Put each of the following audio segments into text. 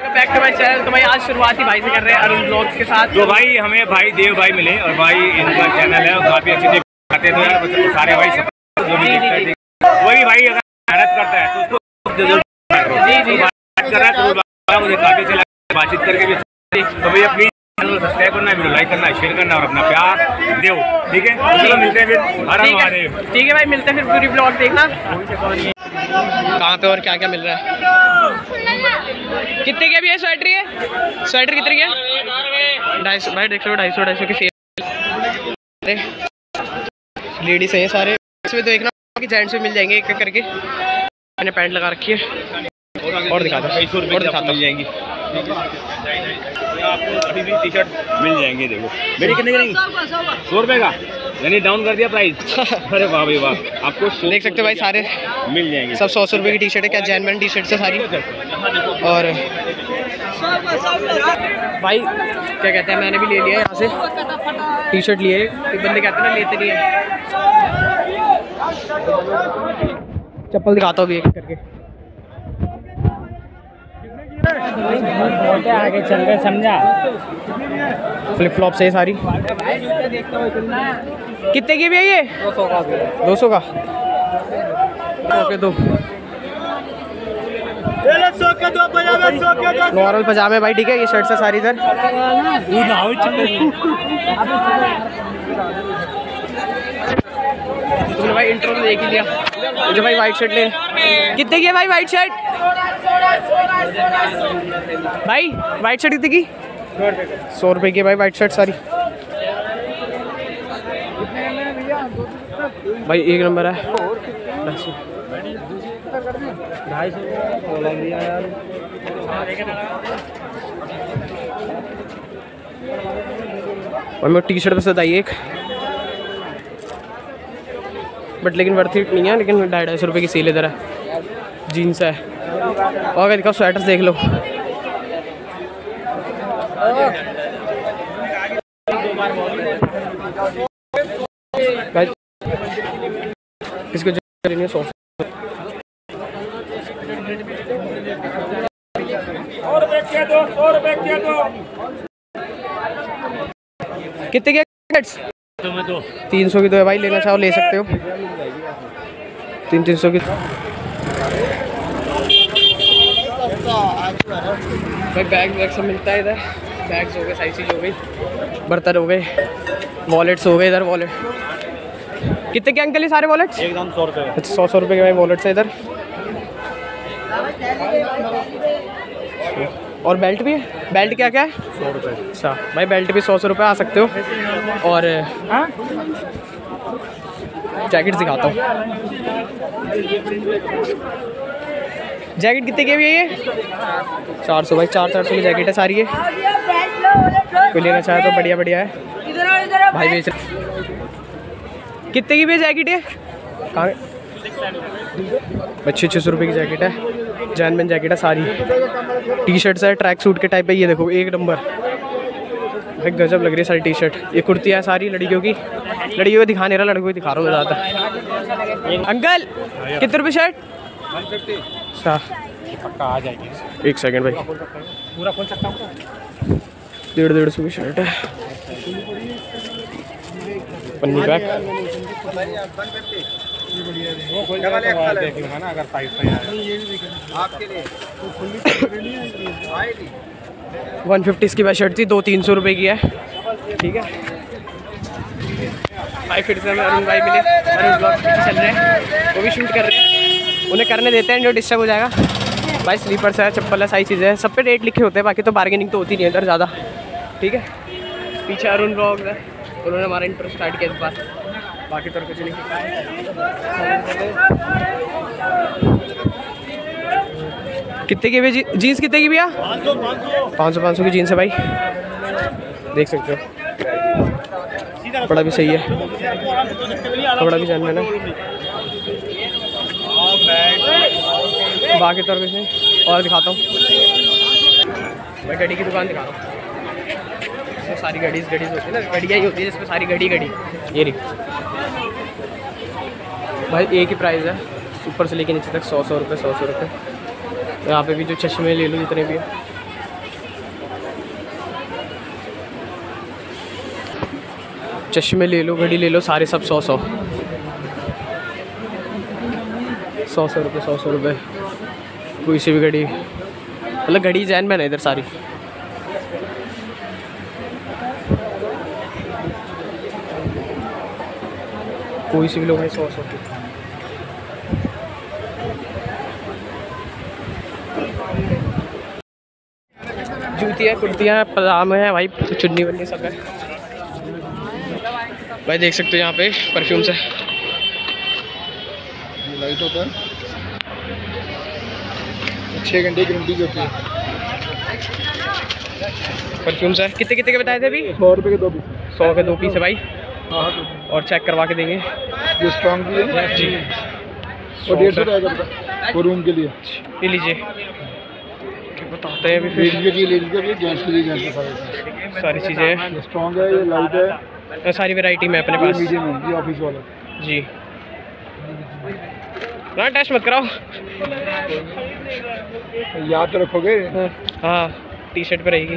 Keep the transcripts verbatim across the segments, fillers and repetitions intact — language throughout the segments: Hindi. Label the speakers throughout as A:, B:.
A: Back to my channel. तो भाई आज शुरुआत ही भाई से कर रहे हैं अरुण ब्लॉग्स के साथ।
B: तो भाई हमें भाई देव भाई मिले और भाई इनका चैनल है और काफी अच्छे से आते तो यार सारे भाई जो भी देखते हैं वही भाई अगर मेहनत करता है तो उसको जी जी बात कर रहा है तो मुझे काफी अच्छा लगा बातचीत करके भी। तो भैया प्लीज चैनल सब्सक्राइब करना, वीडियो लाइक करना, शेयर करना और अपना प्यार दो, ठीक है। चलो मिलते हैं फिर। हर हर महादेव।
A: ठीक है भाई, मिलते हैं फिर, पूरी ब्लॉग देखना कहाँ पे और क्या क्या मिल रहा है। कितने की अभी है स्वेटर? ये स्वेटर कितने की है? ढाई सौ भाई, देख लो ढाई सौ ढाई सौ की सेल। लेडीज हैं सारे, इसमें देखना कि जेंट्स में मिल जाएंगे एक एक करके। मैंने पैंट लगा रखी है और दिखाता हूँ और दिखाता मिल जाएंगी आपको। अभी भी टी शर्ट मिल जाएंगे। देखो मेरी कितने की नहीं, सौ रुपये का, यानी डाउन कर दिया प्राइस। अरे वाह भाई वाह, आपको देख सकते हो भाई सारे मिल जाएंगे सब सौ सौ रुपये की टी शर्ट है। क्या जैनमैन टी शर्ट से सारी। और भाई क्या कहते हैं, मैंने भी ले लिया यहाँ से टी शर्ट लिए। बंदे कहते हैं ना लेते नहीं है। चप्पल दिखाता हूँ अभी एक करके।
C: आगे चल रहे समझा।
A: फ्लिप फ्लॉप से सारी। कितने की भी है ये? दो सौ का। दो सौ का ओके। दो नॉर्मल पजामे भाई, ठीक है। ये शर्ट से सारी इधर। तुमने भाई इंट्रो में देख ही लिया। जो भाई वाइट शर्ट ले, कितने की है भाई वाइट शर्ट? भाई वाइट शर्ट कितने की? सौ रुपए की भाई वाइट शर्ट सारी। भाई एक नंबर है। ढाई सौ और मैं टी शर्ट पसंद आई एक, बट लेकिन वर्थ इट नहीं है। लेकिन ढाई ढाई सौ रुपये की सेल इधर है। जीन्स है और अगर दिखाओ स्वेटर्स देख लो। इसको जो सौ कितने के? तीन सौ की दो है भाई, लेना चाहो ले सकते हो। तीन तीन सौ की भाई। बैग वैग सब मिलता है इधर। बैग्स हो गए, साइकिल हो गई, बर्तन हो गए, वॉलेट्स हो गए इधर। वॉलेट कितने के अंकल ये सारे वॉलेट्स?
B: एकदम सौ रुपये।
A: अच्छा सौ सौ रुपये के भाई वॉलेट्स है इधर। और बेल्ट भी है। बेल्ट क्या क्या है?
B: सौ रुपये।
A: अच्छा भाई, बेल्ट भी सौ सौ रुपये आ सकते हो। और जैकेट दिखाता हूँ। जैकेट कितने की भी है ये? चार सौ भाई, चार चार सौ की जैकेट है सारी। ये कोई लेना चाहे तो बढ़िया बढ़िया है भाई। बेच कितने की भी है जैकेट ये? कहाँ? छः छः सौ रुपये की जैकेट है। जैनमैन जैकेट है सारी। टी शर्ट्स है ट्रैक सूट के टाइप है। ये देखो एक नंबर भाई, गजब लग रही है सारी टी शर्ट। ये कुर्तियाँ है सारी लड़कियों की। लड़कियों को दिखा नहीं रहा, लड़कों को दिखा रहा हूँ ज़्यादा। अंकल कितने रुपये शर्ट? अच्छा
B: आ जाएगी।
A: एक सेकंड भाई,
B: पूरा खोल सकता हूँ।
A: डेढ़ डेढ़ सौ की शर्ट है। पन्नी बैग वन फिफ्टी इसकी भाई शर्ट थी। दो तीन सौ रुपये की है, ठीक है भाई। फिर से हमें अरुण भाई मिले। अरुण ब्लॉग चल रहे हैं, वो भी शूट कर रहे हैं। उन्हें करने देते हैं, जो डिस्टर्ब हो जाएगा भाई। स्लीपर्स है, चप्पल है, सारी चीज़ें हैं। सब पे रेट लिखे होते हैं, बाकी तो बार्गेनिंग तो होती नहीं है इधर ज़्यादा, ठीक है। पीछे अरुण ब्लॉग है, उन्होंने हमारा इंट्रो स्टार्ट किया इस बार। बाकी तो कुछ नहीं। कितने की भी जी, जीन्स कितने की भैया? पाँच सौ पाँच सौ की जीन्स है भाई, देख सकते हो। कपड़ा भी सही है, कपड़ा भी जानना है। बाकी तो कुछ नहीं। और दिखाता हूँ मैं घड़ी की दुकान दिखा रहा हूँ। इसमें सारी घड़ीज घड़ीज होती है ना, घड़ियाँ ही होती है जिसमें सारी घड़ी घड़ी। ये नहीं भाई, एक ही प्राइस है ऊपर से लेके नीचे तक, सौ सौ रुपये सौ सौ रुपये। यहाँ पे भी जो चश्मे ले लो जितने भी है चश्मे ले लो, घड़ी ले लो, सारे सब सौ सौ सौ सौ रुपये सौ सौ रुपये कोई सी भी घड़ी, मतलब घड़ी जैन में है इधर सारी। कोई सी भी लोग है सौ सौ की। जूतियाँ कुर्तियाँ पजामे हैं भाई, चुन्नी वन्नी सब है भाई। देख सकते हो यहाँ पे परफ्यूम्स है,
C: लाइट होता है, छः घंटे की गारंटी होती है।
A: परफ्यूम्स है, कितने कितने के बताए थे अभी?
C: सौ रुपये के दो पीस,
A: सौ के दो पीस है भाई।
C: हाँ
A: और चेक करवा के देंगे
C: ये स्ट्रॉन्ग भी है
A: जी।
C: और डेढ़ सौ आएगा वो रूम के लिए।
A: ये लीजिए, बताते हैं अभी फिर।
C: लेडीज के लिए लेडीज के लिए, जेंट्स के लिए जेंट्स के सारे
A: सारी चीज़ें हैं,
C: ये स्ट्रॉन्ग है, ये लाइट है,
A: सारी वैरायटी में अपने पास
C: मीडियम है, ये ऑफिस वाला
A: जी। ना टेस्ट मत कराओ,
C: याद तो रखोगे।
A: हाँ टी शर्ट पे रहेगी।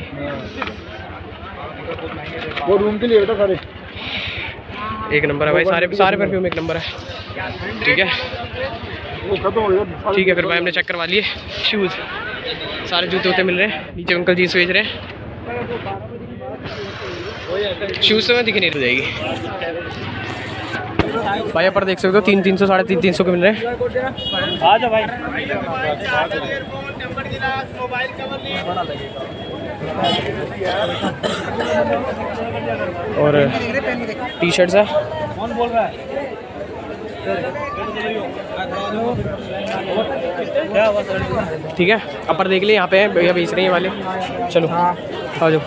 C: वो रूम के लिए बेटा सारे
A: एक नंबर है भाई, सारे सारे परफ्यूम एक नंबर है। ठीक है
C: वो खत्म हो गया।
A: ठीक है फिर भाई, हमने चेक करवा लिए शूज़, सारे जूते वूते मिल रहे हैं। नीचे अंकल जीन्स बेच रहे हैं, शूज़ से मैं दिख नहीं जाएगी भाई। यहाँ पर देख सकते हो तीन तीन सौ साढ़े तीन तीन सौ के मिल रहे हैं। आ जाओ भाई। और टी शर्ट्स है, कौन बोल रहा है? ठीक है अपर देख लिए, यहाँ पे भैया बेच रहे हैं वाले। चलो आ जाओ।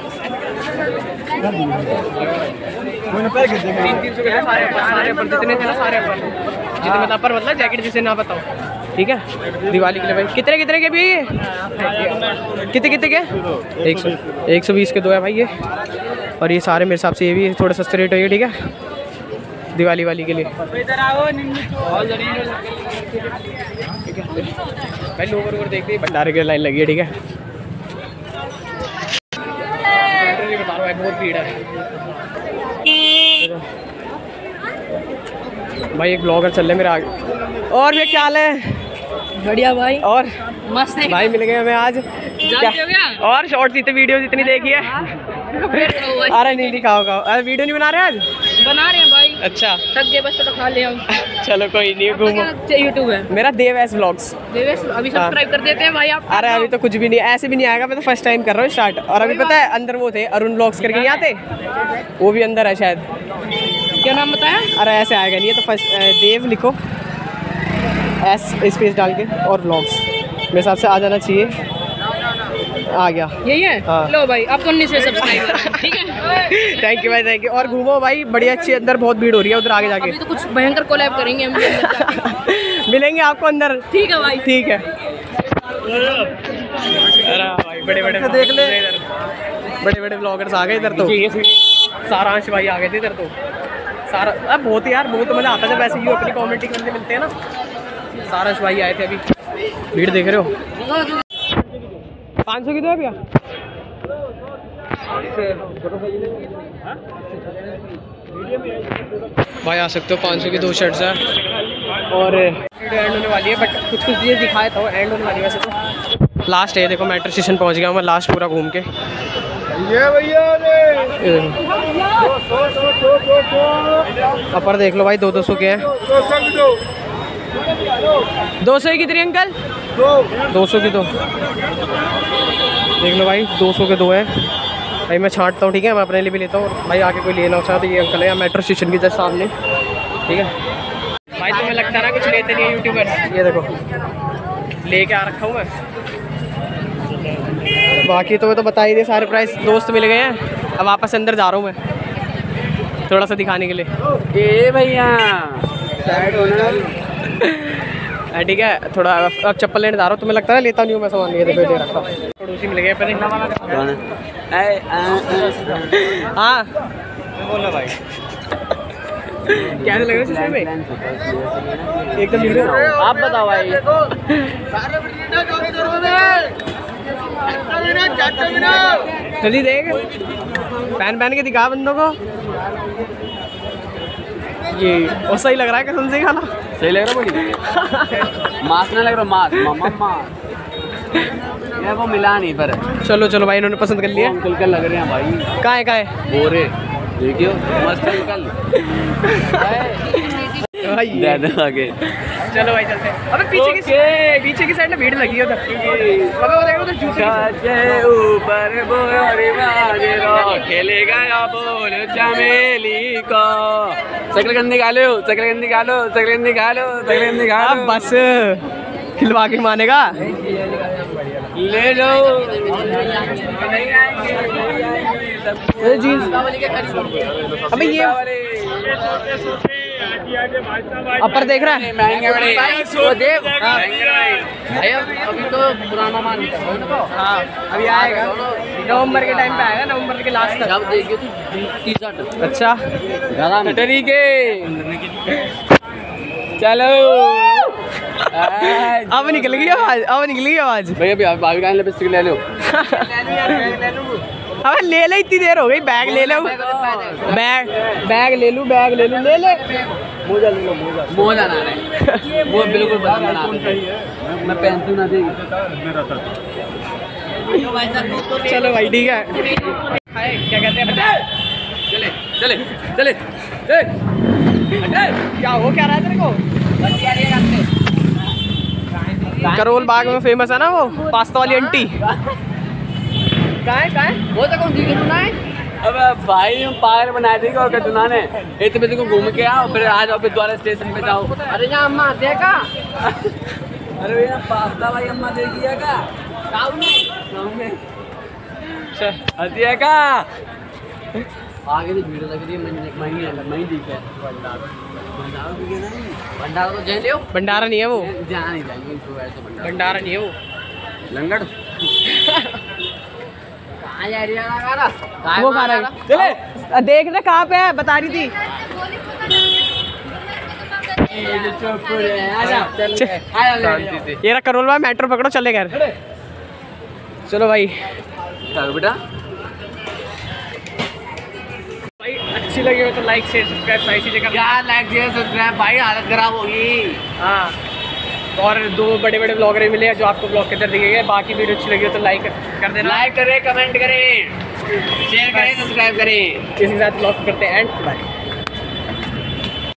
A: तीन तीन सौ के सारे सारे अपर जितने थे ना, सारे अपर जितने मतलब अपर मतलब जैकेट जिसे ना बताओ। ठीक है दिवाली के लिए भाई। कितने कितने के भी ये? कितने कितने के? एक सौ एक सौ बीस के दो है भाई ये। और ये सारे मेरे हिसाब से ये भी थोड़ा सस्ते रेट होंगे। ठीक है दिवाली वाली के लिए भाई। लोग और देखते भंडारे की लाइन लगी है। ठीक है बता रहा हूँ बहुत भीड़ है भाई। एक ब्लॉगर चल रहे मेरे आगे। और ये क्या हाल है?
D: बढ़िया भाई,
A: और
D: मस्त है
A: भाई मिल गए हमें आज। क्या? और शॉर्ट्स जितने वीडियो जितनी देखी है। अरे नहीं नहीं खाओ खाओ। अरे वीडियो नहीं बना रहे आज?
D: बना रहे हैं भाई।
A: अच्छा
D: थक गए बस, तो खा ले हम।
A: चलो कोई नहीं, घूमो।
D: यूट्यूब है
A: मेरा देवैस व्लॉग्स।
D: देवेश अभी सब्सक्राइब कर देते हैं भाई आप।
A: अरे अभी तो कुछ भी नहीं, ऐसे भी नहीं आएगा। मैं तो फर्स्ट टाइम कर रहा हूँ स्टार्ट। और अभी पता है अंदर वो थे अरुण व्लॉग्स करके, नहीं आते? वो भी अंदर है शायद।
D: क्या नाम बताया?
A: अरे ऐसे आएगा नहीं है तो फर्स्ट देव लिखो, एस स्पेस डाल के और व्लॉग्स, मेरे हिसाब से आ जाना चाहिए। आ गया
D: यही है।
A: हाँ।
D: लो भाई आप तो उन्नीस सब्सक्राइबर। ठीक है
A: थैंक यू भाई, थैंक यू। और घूमो भाई, बढ़िया अच्छी। अंदर बहुत भीड़ हो रही है उधर आगे जाके।
D: अभी तो कुछ भयंकर कोलैब करेंगे हम
A: मिलेंगे आपको अंदर।
D: ठीक है भाई।
A: ठीक है। अरे भाई बड़े बड़े देख ले, बड़े बड़े ब्लॉगर्स आ गए इधर तो। सारांश भाई आ गए थे इधर तो। सारा अब बहुत यार बहुत मज़ा आता है जब ऐसे ही अपनी कॉमेडी करने मिलते हैं ना। सारांश भाई आए थे अभी। भीड़ देख रहे हो? पाँच सौ की दो है भैया। भाई आ सकते हो, पाँच सौ की दो शर्ट्स हैं। और एंड होने वाली है, बट कुछ कुछ चीज़ें दिखाए तो एंड होने वाली है वैसे तो। लास्ट है देखो, मेट्रो स्टेशन पहुंच गया हूँ मैं लास्ट पूरा घूम के।
C: ये भैया
A: अपर देख लो भाई, दो दो सौ के हैं। दो सौ की कितनी अंकल? दो सौ की दो। देख लो भाई, दो सौ के दो है भाई। मैं छांटता हूँ, ठीक है, मैं अपने लिए भी लेता हूँ भाई। आके कोई लेना चाहे तो ये अंकल है मेट्रो स्टेशन के जस्ट सामने। ठीक है भाई, तुम्हें लगता है ना कुछ लेते नहीं है यूट्यूबर्स। ये देखो लेके आ रखा हूँ मैं। बाकी तो मैं तो बता ही दिए सारे प्राइस। दोस्त मिल गए हैं, अब वापस अंदर जा रहा हूँ मैं थोड़ा सा दिखाने के लिए।
D: ए भैया
A: ठीक है, थोड़ा अब चप्पल लेने जा रहा हूँ। तुम्हें लगता है लेता नहीं हूँ मैं सामान। ये देखो दे रखा, पड़ोसी मिल गए पहले। हाँ बोलो भाई, कैसे लग रहे शीशे में? एकदम हीरो। आप बताओ भाई। जल्दी देख, पहन पहन के दिखा बंदों को। ये और सही लग रहा है कसम से खाना।
E: सही लग रहा बोली मास ना लग रहा मास मामा मास यार वो मिला नहीं पर
A: चलो चलो भाई इन्होंने पसंद कर लिया।
E: अंकल का लग रहे हैं भाई।
A: कहाँ है कहाँ है
E: बोरे देखियो मस्त अंकल
A: भाई ये।
E: दे दे आगे
A: चलो भाई चलते हैं। अबे पीछे की पीछे की साइड में भीड़ लगी है उधर। अबे वो देखो उधर जूते
E: के ऊपर बोरे बाजरो खेलेगा या बोल चमेली को शकरकंदी खा लो शकरकंदी खा लो शकरकंदी खा लो शकरकंदी खा लो।
A: अब बस खिलवा के मानेगा।
E: ले लो
A: जीन्स अबे ये अपर देख रहा है
E: महंगे बड़े वो देख भाई अभी तो पुराना मान
A: हाँ अभी आएगा नवंबर के टाइम पे आएगा नवंबर के लास्ट तक।
E: अब देखिए तो टी शर्ट
A: अच्छा
E: ज्यादा कटरी के चलो
A: अब निकल गई आवाज अब निकल गई आवाज।
E: भैया अभी भाभी का लिपस्टिक ले लो।
A: अबे ले ले इतनी देर हो गई बैग ले लो बैग बैग ले लूँ बैग ले लूँ ले ले
E: मोजा ले लो मोजा मोजा ना रहे वो बिल्कुल बदल ना मैं पहनती ना देगी।
A: चलो भाई ठीक है क्या कहते हैं
E: चले चले चले
A: क्या हो क्या रहा है तेरे को। करोल बाग में फेमस है ना वो पास्ता वाली आंटी। कहाँ है कहाँ है
E: वो तो कौन सी चुना है। अब भाई हम पागल बना देंगे और क्या चुना ने एक बजे को घूम के आओ फिर आ जाओ फिर द्वारा स्टेशन पे जाओ। अरे यहाँ अम्मा देखा अरे भैया पास्ता भाई अम्मा देखिए का हतिया का आगे तो भीड़ लग रही है महीने महीने महीने दिखा भंडारा तो जय लियो
A: भंडारा नहीं है वो
E: जहाँ नहीं जाएंगे
A: भंडारा नहीं है वो
E: लंगड़ कहाँ जा रही है
A: वो खा रहा है। चले देख ना कहाँ पे है बता रही थी। ये रहा करोल भाई मेट्रो पकड़ो चले घर। चलो भाई
E: बेटा
A: भाई अच्छी लगी हो तो लाइक शेयर सब्सक्राइब सारी चीजें कर
E: क्या लाइक शेयर सब्सक्राइब भाई हालत खराब होगी।
A: हाँ और दो बड़े बड़े ब्लॉगर मिले हैं जो आपको ब्लॉग के अंदर दिखेंगे। बाकी वीडियो अच्छी लगी हो तो लाइक कर देना
E: लाइक करें कमेंट करें शेयर करें सब्सक्राइब करें।
A: किसी के साथ ब्लॉग करते हैं एंड बाय।